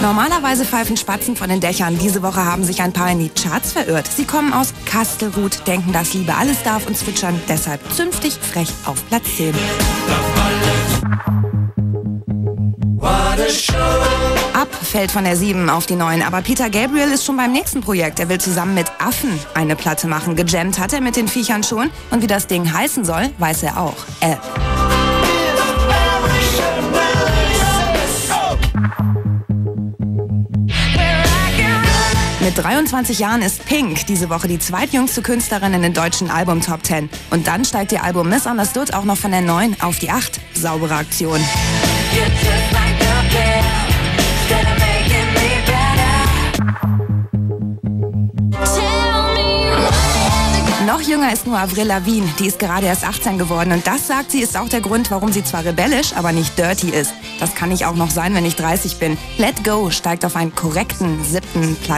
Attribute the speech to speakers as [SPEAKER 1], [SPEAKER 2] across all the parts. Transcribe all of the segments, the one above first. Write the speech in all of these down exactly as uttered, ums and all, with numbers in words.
[SPEAKER 1] Normalerweise pfeifen Spatzen von den Dächern. Diese Woche haben sich ein paar in die Charts verirrt. Sie kommen aus Kastelruth, denken, dass Liebe alles darf und zwitschern deshalb zünftig frech auf Platz zehn. Ab fällt von der sieben auf die neun, aber Peter Gabriel ist schon beim nächsten Projekt. Er will zusammen mit Affen eine Platte machen. Gejammt hat er mit den Viechern schon und wie das Ding heißen soll, weiß er auch. Äh. Mit dreiundzwanzig Jahren ist Pink diese Woche die zweitjüngste Künstlerin in den deutschen Album-Top zehn. Und dann steigt ihr Album Misunderstood auch noch von der neun auf die acht. Saubere Aktion. Noch jünger ist nur Avril Lavigne, die ist gerade erst achtzehn geworden und das, sagt sie, ist auch der Grund, warum sie zwar rebellisch, aber nicht dirty ist. Das kann ich auch noch sein, wenn ich dreißig bin. Let Go steigt auf einen korrekten siebten Platz.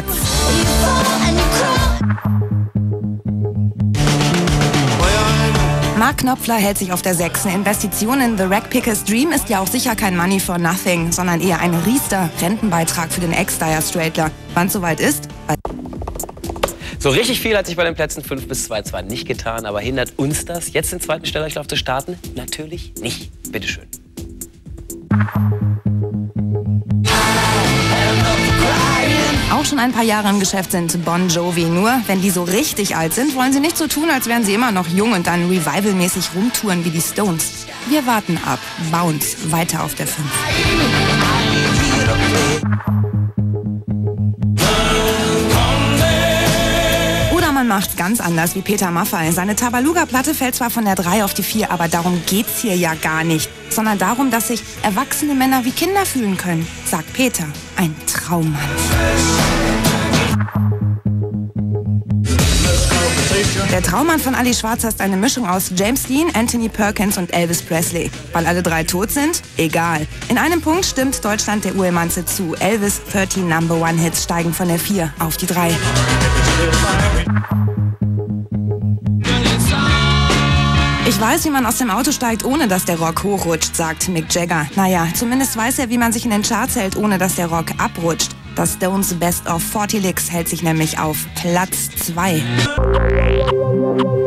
[SPEAKER 1] Mark Knopfler hält sich auf der sechs. Eine Investition in The Rack Pickers Dream ist ja auch sicher kein Money for Nothing, sondern eher ein riester Rentenbeitrag für den Ex-Dire Straightler. Wann es soweit ist?
[SPEAKER 2] So richtig viel hat sich bei den Plätzen fünf bis zwei zwar nicht getan, aber hindert uns das, jetzt den zweiten Stellerdurchlauf zu starten? Natürlich nicht. Bitteschön.
[SPEAKER 1] Auch schon ein paar Jahre im Geschäft sind Bon Jovi. Nur, wenn die so richtig alt sind, wollen sie nicht so tun, als wären sie immer noch jung und dann revivalmäßig rumtouren wie die Stones. Wir warten ab. Bounce, weiter auf der fünf. Man macht's ganz anders wie Peter Maffay. Seine Tabaluga-Platte fällt zwar von der drei auf die vier, aber darum geht's hier ja gar nicht. Sondern darum, dass sich erwachsene Männer wie Kinder fühlen können, sagt Peter. Ein Traummann. Der Traummann von Ali Schwarzer ist eine Mischung aus James Dean, Anthony Perkins und Elvis Presley. Weil alle drei tot sind? Egal. In einem Punkt stimmt Deutschland der Urmanze zu. Elvis' dreizehn Number One Hits steigen von der vier auf die drei. Ich weiß, wie man aus dem Auto steigt, ohne dass der Rock hochrutscht, sagt Mick Jagger. Naja, zumindest weiß er, wie man sich in den Charts hält, ohne dass der Rock abrutscht. Das Stones Best of vierzig Licks hält sich nämlich auf Platz zwei.